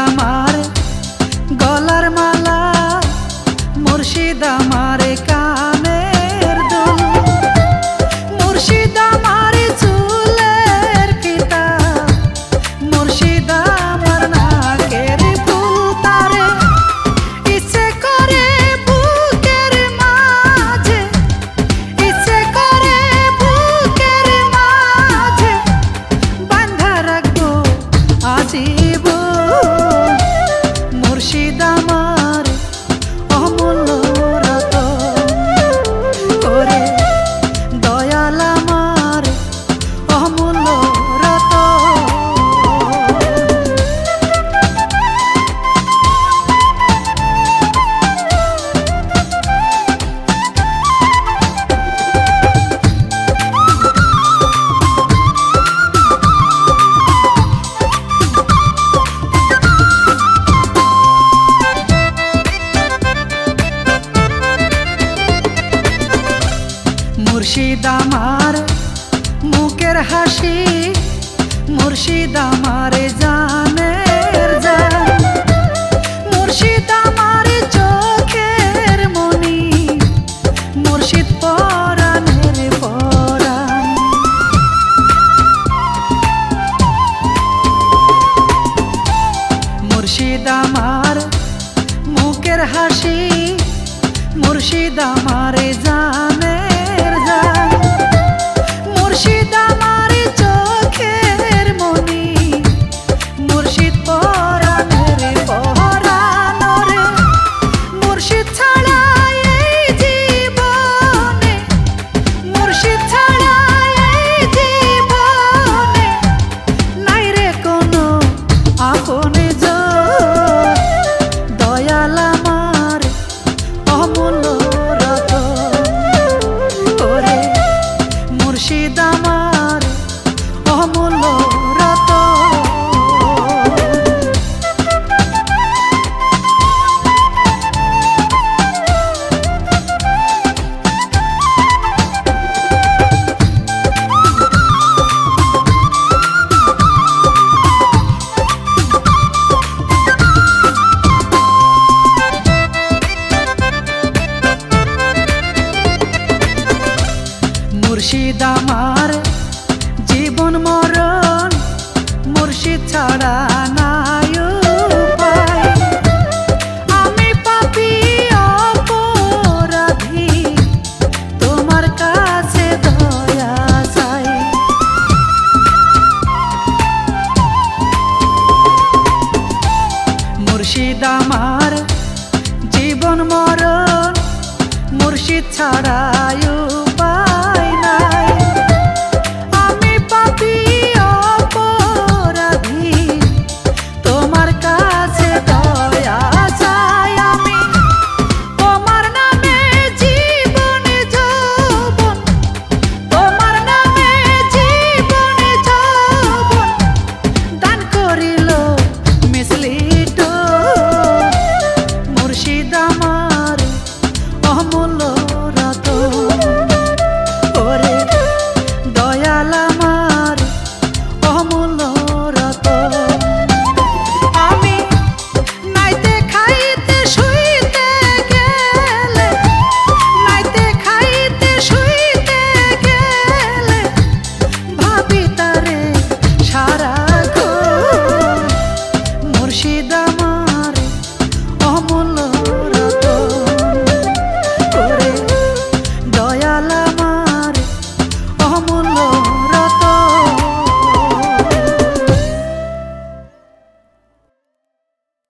আমার গলার মালা, মুর্শিদ আমার কানের দুল, মুর্শিদ আমার চুলের ফিতা, মুর্শিদ আমার নাকের ফুল। তারে ইচ্ছে করে বুকের মাঝে, ইচ্ছে করে বুকের মাঝে বাঁধা রাখবো আজীবন। মুর্শিদ আমার অমূল্য রতন, করে দয়াল আমার অমূল্য রতন। মুর্শিদ আমার মুখের হাসি, মুর্শিদ আমার জানের জান, মুর্শিদ আমার চোখের মনি, মুর্শিদ পরাণের পরাণ। মুর্শিদ আমার মুখের হাসি, মুর্শিদ আমার জানের জান, মুর্শিদ আমার চোখের মনি, মুর্শিদ পরাণের পরাণ রে। মুর্শিদ ছাড়া এই জীবনে, মুর্শিদ ছাড়া এই জীবনে নাই রে কোনো আপনে জন। দয়াল আমার অমূল্য রতন, করে মুর্শিদ আমার অমূল্য রতন। মুর্শিদ আমার জীবন মরণ, মুর্শিদ ছাড়া না